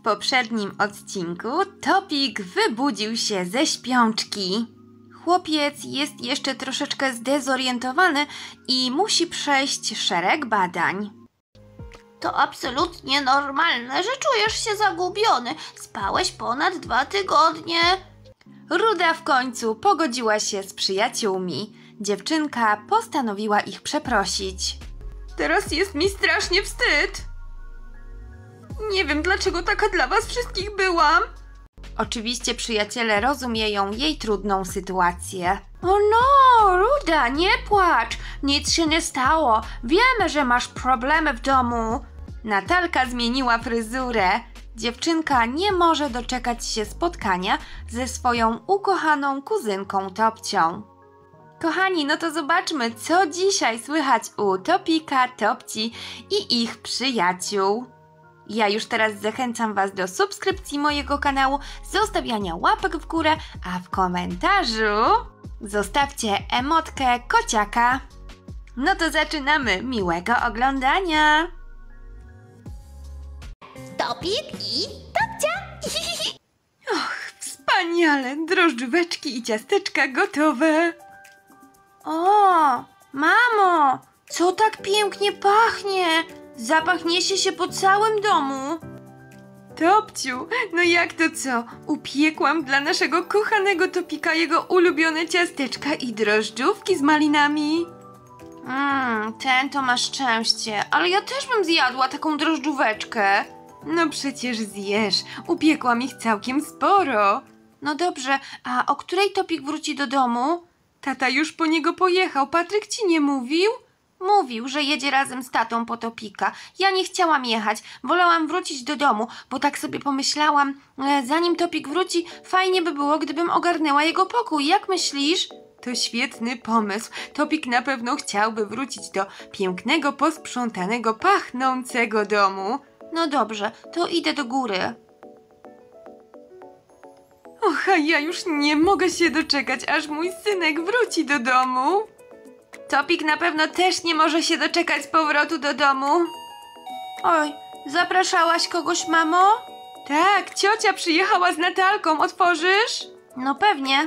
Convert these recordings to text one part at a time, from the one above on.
poprzednim odcinku Topik wybudził się ze śpiączki. Chłopiec jest jeszcze troszeczkę zdezorientowany i musi przejść szereg badań. To absolutnie normalne, że czujesz się zagubiony. Spałeś ponad 2 tygodnie. Ruda w końcu pogodziła się z przyjaciółmi. Dziewczynka postanowiła ich przeprosić. Teraz jest mi strasznie wstyd. Nie wiem, dlaczego taka dla was wszystkich byłam. Oczywiście przyjaciele rozumieją jej trudną sytuację. O no, Ruda, nie płacz. Nic się nie stało. Wiemy, że masz problemy w domu. Natalka zmieniła fryzurę. Dziewczynka nie może doczekać się spotkania ze swoją ukochaną kuzynką Topcią. Kochani, no to zobaczmy, co dzisiaj słychać u Topika, Topci i ich przyjaciół. Ja już teraz zachęcam was do subskrypcji mojego kanału, zostawiania łapek w górę, a w komentarzu zostawcie emotkę kociaka. No to zaczynamy. Miłego oglądania! Topik i Topcia. Och, wspaniale! Drożdżóweczki i ciasteczka gotowe. O, mamo! Co tak pięknie pachnie? Zapach niesie się po całym domu. Topciu, no jak to co? Upiekłam dla naszego kochanego Topika jego ulubione ciasteczka i drożdżówki z malinami. Ten to ma szczęście, ale ja też bym zjadła taką drożdżóweczkę. No przecież zjesz, upiekłam ich całkiem sporo. No dobrze, a o której Topik wróci do domu? Tata już po niego pojechał, Patryk ci nie mówił? Mówił, że jedzie razem z tatą po Topika. Ja nie chciałam jechać, wolałam wrócić do domu, bo tak sobie pomyślałam, zanim Topik wróci, fajnie by było, gdybym ogarnęła jego pokój. Jak myślisz? To świetny pomysł. Topik na pewno chciałby wrócić do pięknego, posprzątanego, pachnącego domu. No dobrze, to idę do góry. Och, a ja już nie mogę się doczekać, aż mój synek wróci do domu. Topik na pewno też nie może się doczekać powrotu do domu. Oj, zapraszałaś kogoś, mamo? Tak, ciocia przyjechała z Natalką. Otworzysz? No pewnie.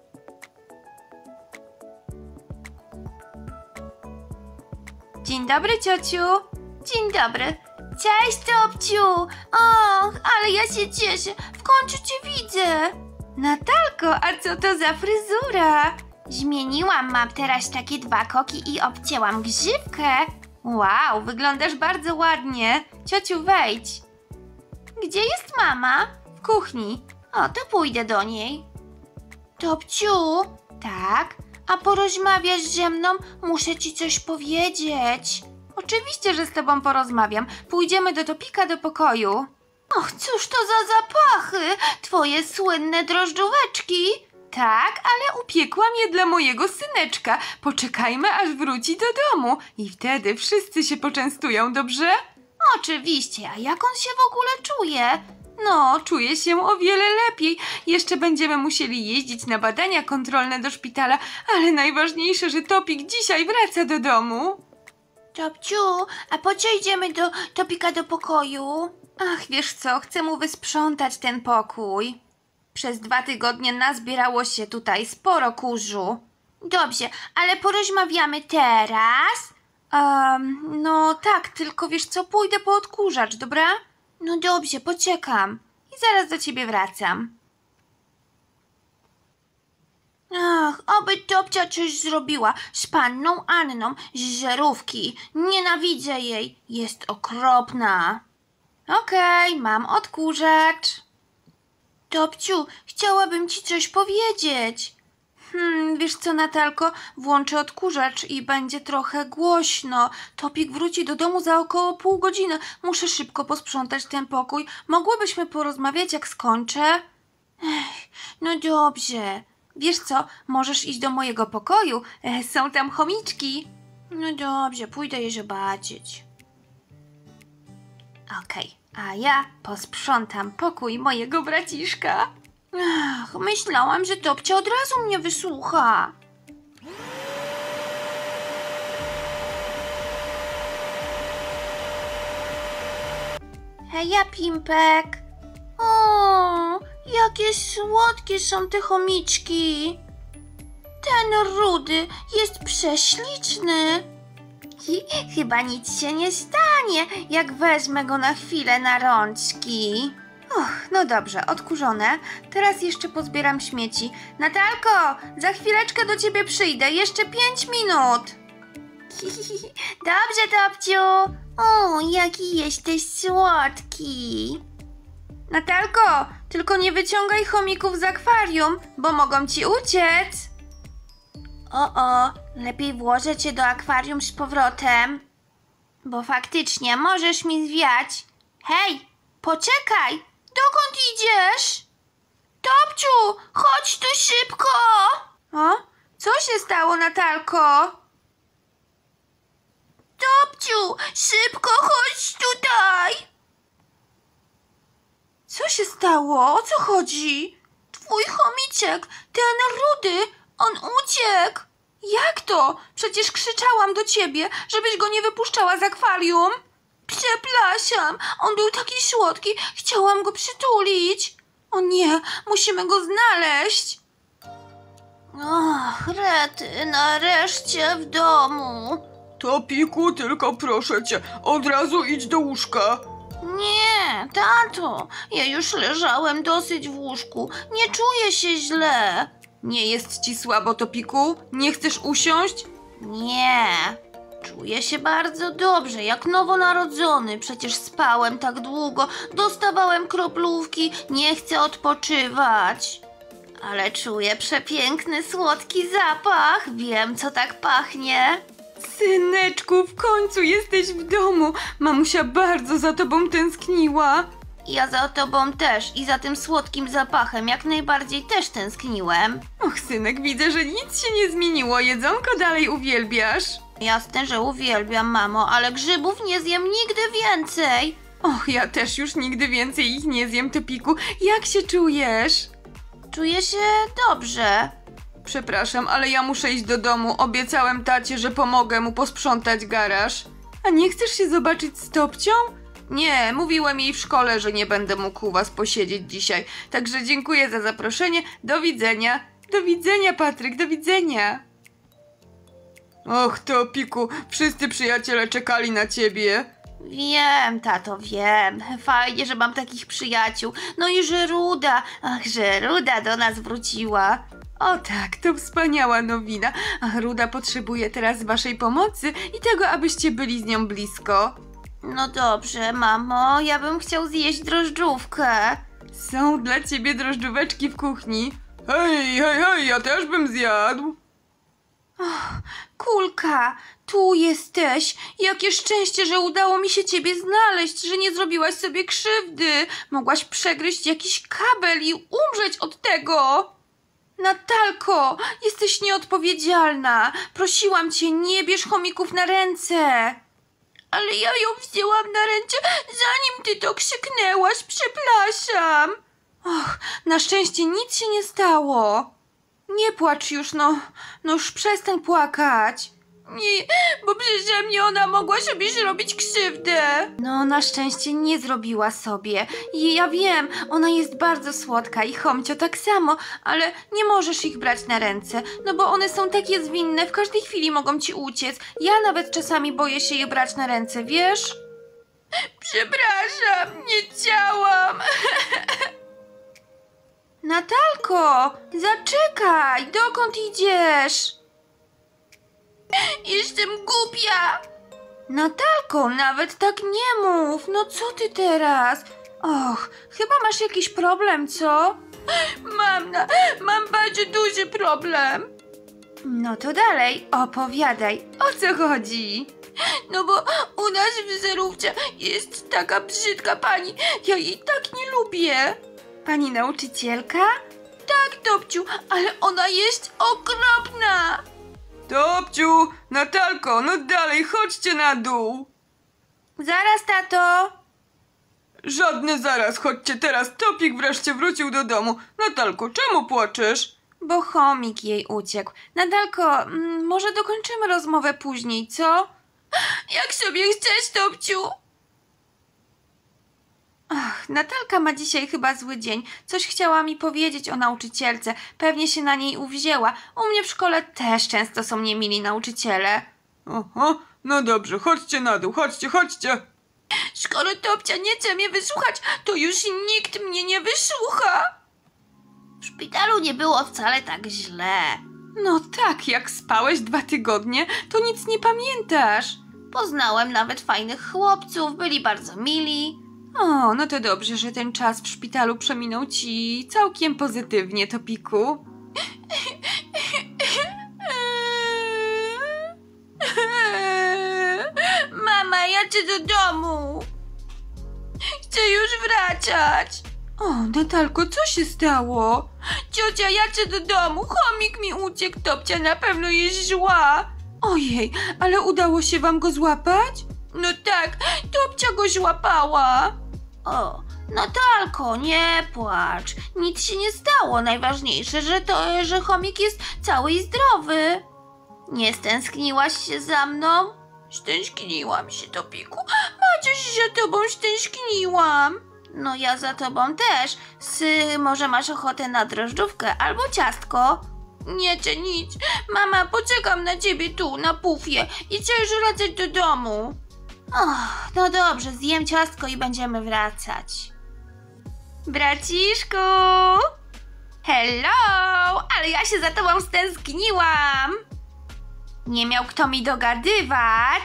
Dzień dobry, ciociu. Dzień dobry. Cześć, Topciu. Och, ale ja się cieszę. W końcu cię widzę. Natalko, a co to za fryzura? Zmieniłam, mam teraz takie 2 koki i obcięłam grzywkę. Wow, wyglądasz bardzo ładnie. Ciociu, wejdź. Gdzie jest mama? W kuchni. O, to pójdę do niej. Topciu, Tak? a porozmawiasz ze mną? Muszę ci coś powiedzieć. Oczywiście, że z tobą porozmawiam. Pójdziemy do Topika do pokoju. Och, cóż to za zapachy? Twoje słynne drożdżóweczki? Tak, ale upiekłam je dla mojego syneczka. Poczekajmy, aż wróci do domu i wtedy wszyscy się poczęstują, dobrze? Oczywiście, a jak on się w ogóle czuje? No, czuję się o wiele lepiej. Jeszcze będziemy musieli jeździć na badania kontrolne do szpitala, ale najważniejsze, że Topik dzisiaj wraca do domu. Topciu, a po co idziemy do Topika do pokoju? Ach, wiesz co, chcę mu wysprzątać ten pokój. Przez 2 tygodnie nazbierało się tutaj sporo kurzu. Dobrze, ale porozmawiamy teraz? No tak, tylko wiesz co, pójdę po odkurzacz, dobra? No dobrze, poczekam. I zaraz do ciebie wracam. Ach, oby Topcia coś zrobiła z panną Anną z żarówki. Nienawidzę jej, jest okropna. Okej, mam odkurzacz. Topciu, chciałabym ci coś powiedzieć. Wiesz co, Natalko, włączę odkurzacz i będzie trochę głośno. Topik wróci do domu za około pół godziny. Muszę szybko posprzątać ten pokój. Mogłybyśmy porozmawiać, jak skończę? No dobrze. Wiesz co, możesz iść do mojego pokoju. Są tam chomiczki. No dobrze, pójdę je zobaczyć. Okej, a ja posprzątam pokój mojego braciszka. Ach, myślałam, że Topcia od razu mnie wysłucha. Heja, Pimpek. O, jakie słodkie są te chomiczki. Ten rudy jest prześliczny. Chyba nic się nie stanie, jak wezmę go na chwilę na rączki. No dobrze, odkurzone. Teraz jeszcze pozbieram śmieci. Natalko, za chwileczkę do ciebie przyjdę. Jeszcze 5 minut. Dobrze, Topciu. O, jaki jesteś słodki. Natalko, tylko nie wyciągaj chomików z akwarium, bo mogą ci uciec. O, lepiej włożę cię do akwarium z powrotem. Bo faktycznie możesz mi zwiać. Hej, poczekaj! Dokąd idziesz? Topciu, chodź tu szybko! O, co się stało, Natalko? Topciu, szybko chodź tutaj! Co się stało? O co chodzi? Twój chomiczek, ten rudy, on uciekł. Jak to? Przecież krzyczałam do ciebie, żebyś go nie wypuszczała z akwarium. Przepraszam, on był taki słodki, chciałam go przytulić. O nie, musimy go znaleźć. Och, rety, nareszcie w domu. Topiku, tylko proszę cię, od razu idź do łóżka. Nie, tato, ja już leżałem dosyć w łóżku, nie czuję się źle. Nie jest ci słabo, Topiku? Nie chcesz usiąść? Nie, czuję się bardzo dobrze, jak nowonarodzony. Przecież spałem tak długo, dostawałem kroplówki, nie chcę odpoczywać. Ale czuję przepiękny, słodki zapach. Wiem, co tak pachnie. Syneczku, w końcu jesteś w domu. Mamusia bardzo za tobą tęskniła. Ja za tobą też i za tym słodkim zapachem jak najbardziej też tęskniłem. Och, synek, widzę, że nic się nie zmieniło. Jedzonko dalej uwielbiasz. Jasne, że uwielbiam, mamo, ale grzybów nie zjem nigdy więcej. Och, ja też już nigdy więcej ich nie zjem, Topiku. Jak się czujesz? Czuję się dobrze. Przepraszam, ale ja muszę iść do domu. Obiecałem tacie, że pomogę mu posprzątać garaż. A nie chcesz się zobaczyć z Topcią? Nie, mówiłem jej w szkole, że nie będę mógł u was posiedzieć dzisiaj. Także dziękuję za zaproszenie. Do widzenia. Do widzenia, Patryk, do widzenia. Och, Topiku, wszyscy przyjaciele czekali na ciebie. Wiem, tato, wiem. Fajnie, że mam takich przyjaciół. No i że Ruda do nas wróciła. O tak, to wspaniała nowina. Ach, Ruda potrzebuje teraz waszej pomocy i tego, abyście byli z nią blisko. No dobrze, mamo, ja bym chciał zjeść drożdżówkę. Są dla ciebie drożdżóweczki w kuchni. Hej, hej, hej, ja też bym zjadł. Kulka, tu jesteś. Jakie szczęście, że udało mi się ciebie znaleźć, że nie zrobiłaś sobie krzywdy. Mogłaś przegryźć jakiś kabel i umrzeć od tego. Natalko, jesteś nieodpowiedzialna. Prosiłam cię, nie bierz chomików na ręce. Ale ja ją wzięłam na ręce, zanim ty to krzyknęłaś, przepraszam. Och, na szczęście nic się nie stało. Nie płacz już, no już przestań płakać. Nie, bo przecież mnie ona mogła sobie zrobić krzywdę. No, na szczęście nie zrobiła sobie. I ja wiem, ona jest bardzo słodka i Chomcio tak samo, ale nie możesz ich brać na ręce, no bo one są takie zwinne, w każdej chwili mogą ci uciec. Ja nawet czasami boję się je brać na ręce, wiesz? Przepraszam, nie chciałam. Natalko, zaczekaj, dokąd idziesz? Jestem głupia. Natalko, nawet tak nie mów, no co ty teraz? Och, chyba masz jakiś problem, co? Mam bardzo duży problem. No to dalej, opowiadaj, o co chodzi? No bo u nas w zerówce jest taka brzydka pani. Ja jej tak nie lubię. Pani nauczycielka? Tak, Topciu, ale ona jest okropna. Topciu, Natalko, no dalej, chodźcie na dół. Zaraz, tato. Żadny zaraz, chodźcie teraz, Topik wreszcie wrócił do domu. Natalko, czemu płaczesz? Bo chomik jej uciekł. Natalko, może dokończymy rozmowę później, co? Jak sobie chcesz, Topciu. Ach, Natalka ma dzisiaj chyba zły dzień. Coś chciała mi powiedzieć o nauczycielce. Pewnie się na niej uwzięła. U mnie w szkole też często są niemili nauczyciele. Oho, no dobrze, chodźcie na dół, chodźcie. Skoro Topcia nie chce mnie wysłuchać, to już nikt mnie nie wysłucha. W szpitalu nie było wcale tak źle. No tak, jak spałeś 2 tygodnie, to nic nie pamiętasz. Poznałem nawet fajnych chłopców, byli bardzo mili. O, no to dobrze, że ten czas w szpitalu przeminął ci całkiem pozytywnie, Topiku. Mama, ja chcę do domu. Chcę już wracać. O, Natalko, co się stało? Ciocia, ja chcę do domu. Chomik mi uciekł. Topcia na pewno jest zła. Ojej, ale udało się wam go złapać? No tak, Topcia go złapała. O, Natalko, nie płacz. Nic się nie stało. Najważniejsze, że chomik jest cały i zdrowy. Nie stęskniłaś się za mną? Stęskniłam się, Topiku. Maciuś, za tobą stęskniłam. No ja za tobą też. Może masz ochotę na drożdżówkę albo ciastko? Nie chcę nic. Mama, poczekam na ciebie tu, na pufie i chcę już wracać do domu. Och, no dobrze, zjem ciastko i będziemy wracać. Braciszku! Hello! Ale ja się za tobą stęskniłam! Nie miał kto mi dogadywać.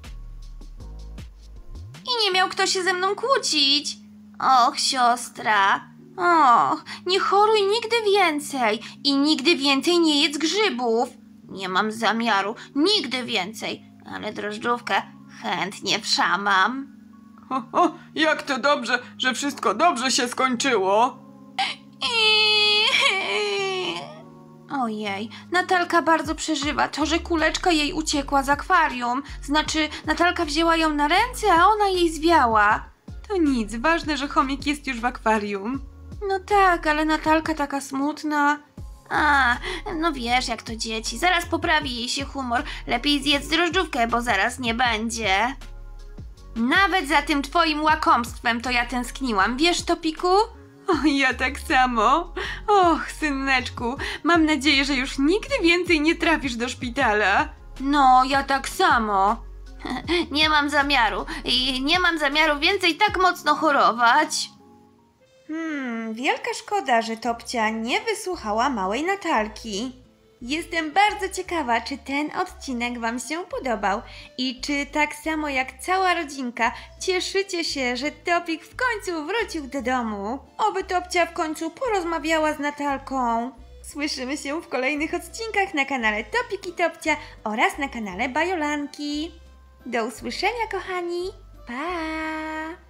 I nie miał kto się ze mną kłócić. Och, siostra. Och, nie choruj nigdy więcej. I nigdy więcej nie jedz grzybów. Nie mam zamiaru, nigdy więcej. Ale drożdżówkę chętnie wszamam. Ho, jak to dobrze, że wszystko dobrze się skończyło. Ojej, Natalka bardzo przeżywa to, że kuleczka jej uciekła z akwarium. Znaczy, Natalka wzięła ją na ręce, a ona jej zwiała. To nic, ważne, że chomik jest już w akwarium. No tak, ale Natalka taka smutna. A, no wiesz jak to dzieci. Zaraz poprawi jej się humor. Lepiej zjedz drożdżówkę, bo zaraz nie będzie. Nawet za tym twoim łakomstwem to ja tęskniłam, wiesz, Topiku? O, ja tak samo. Och, syneczku, mam nadzieję, że już nigdy więcej nie trafisz do szpitala. No, ja tak samo. Nie mam zamiaru. I nie mam zamiaru więcej tak mocno chorować. Wielka szkoda, że Topcia nie wysłuchała małej Natalki. Jestem bardzo ciekawa, czy ten odcinek wam się podobał i czy tak samo jak cała rodzinka cieszycie się, że Topik w końcu wrócił do domu. Oby Topcia w końcu porozmawiała z Natalką. Słyszymy się w kolejnych odcinkach na kanale Topik i Topcia oraz na kanale Bajolanki. Do usłyszenia, kochani. Pa!